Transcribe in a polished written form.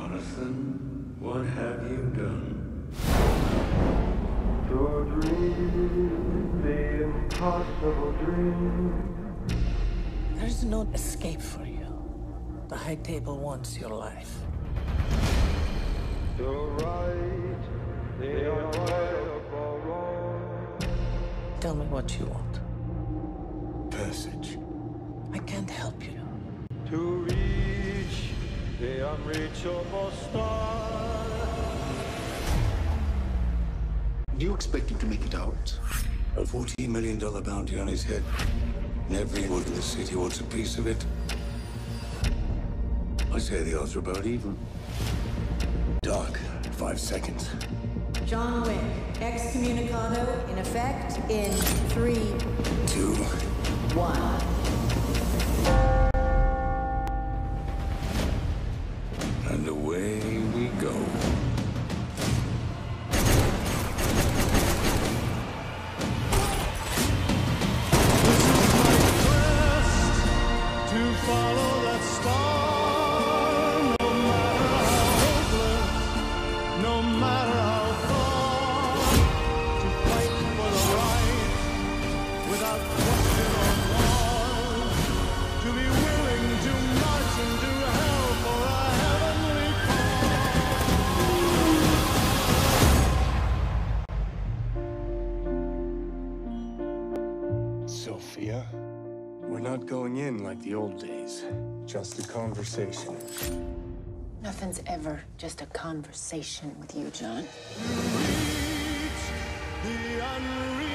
Jonathan, what have you done? To dream the impossible dream. There's no escape for you. The High Table wants your life. To right the unrightable wrong. Tell me what you want. Passage. I can't help you. To reach the unreachable star. Do you expect him to make it out? A $14 million bounty on his head. And everyone in the city wants a piece of it. I say the odds are about even. Doc, 5 seconds. John Wick, excommunicado in effect in 3, 2, 1. and away we go. To follow that star, no matter how hopeless, no matter how far, to fight for the right, without question or pause, to be willing to march into hell for a heavenly cause. Sophia, we're not going in like the old days. Just a conversation. Nothing's ever just a conversation with you, John. Reach the unreachable.